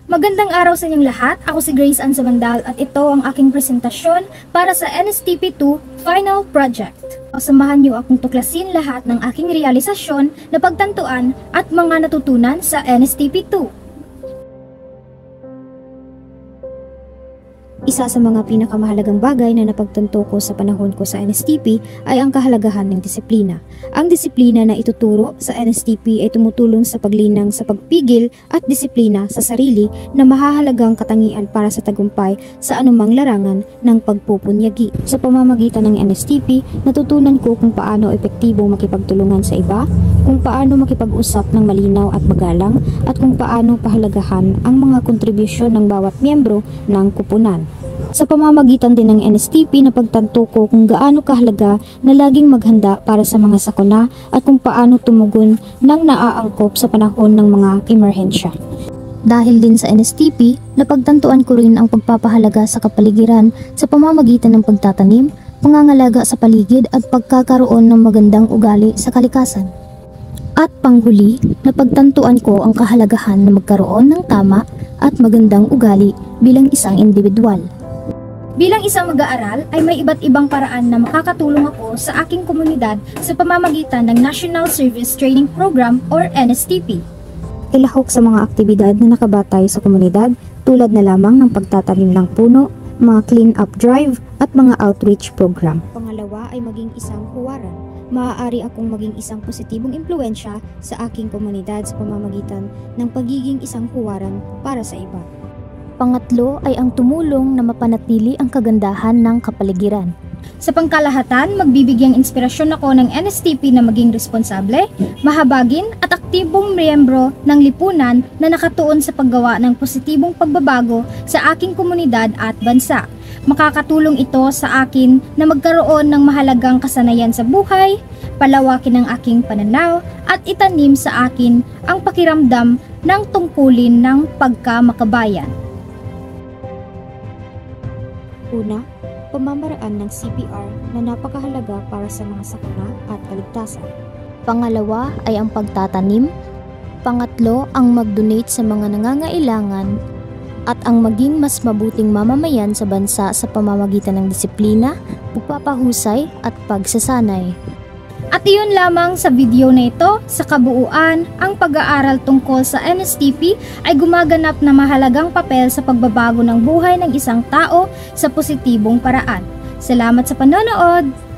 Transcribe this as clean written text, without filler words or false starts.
Magandang araw sa inyong lahat. Ako si Grace Ann Sabandal at ito ang aking presentasyon para sa NSTP2 Final Project. Samahan niyo akong tuklasin lahat ng aking realisasyon, napagtantuan at mga natutunan sa NSTP2. Isa sa mga pinakamahalagang bagay na napagtanto ko sa panahon ko sa NSTP ay ang kahalagahan ng disiplina. Ang disiplina na ituturo sa NSTP ay tumutulong sa paglinang sa pagpigil at disiplina sa sarili na mahahalagang katangian para sa tagumpay sa anumang larangan ng pagpupunyagi. Sa pamamagitan ng NSTP, natutunan ko kung paano epektibo makipagtulungan sa iba, kung paano makipag-usap ng malinaw at magalang, at kung paano pahalagahan ang mga kontribusyon ng bawat miyembro ng kupunan. Sa pamamagitan din ng NSTP, napagtanto ko kung gaano kahalaga na laging maghanda para sa mga sakuna at kung paano tumugon ng naaangkop sa panahon ng mga emerhensya. Dahil din sa NSTP, napagtantuan ko rin ang pagpapahalaga sa kapaligiran sa pamamagitan ng pagtatanim, pangangalaga sa paligid at pagkakaroon ng magandang ugali sa kalikasan. At panghuli, napagtantuan ko ang kahalagahan na magkaroon ng tama at magandang ugali bilang isang individual. Bilang isang mag-aaral ay may iba't ibang paraan na makakatulong ako sa aking komunidad sa pamamagitan ng National Service Training Program or NSTP. Ilahok sa mga aktibidad na nakabatay sa komunidad tulad na lamang ng pagtatanim ng puno, mga clean-up drive at mga outreach program. Pangalawa ay maging isang huwaran. Maaari akong maging isang positibong impluensya sa aking komunidad sa pamamagitan ng pagiging isang huwaran para sa iba. Pangatlo ay ang tumulong na mapanatili ang kagandahan ng kapaligiran. Sa pangkalahatan, magbibigyang inspirasyon ako ng NSTP na maging responsable, mahabagin at aktibong miyembro ng lipunan na nakatuon sa paggawa ng positibong pagbabago sa aking komunidad at bansa. Makakatulong ito sa akin na magkaroon ng mahalagang kasanayan sa buhay, palawakin ang aking pananaw at itanim sa akin ang pakiramdam ng tungkulin ng pagkamakabayan. Una, pamamaraan ng CPR na napakahalaga para sa mga sakuna at kaligtasan. Pangalawa ay ang pagtatanim. Pangatlo, ang mag-donate sa mga nangangailangan at ang maging mas mabuting mamamayan sa bansa sa pamamagitan ng disiplina, pagpapahusay at pagsasanay. At iyon lamang sa video na ito. Sa kabuuan, ang pag-aaral tungkol sa NSTP ay gumaganap na mahalagang papel sa pagbabago ng buhay ng isang tao sa positibong paraan. Salamat sa panonood!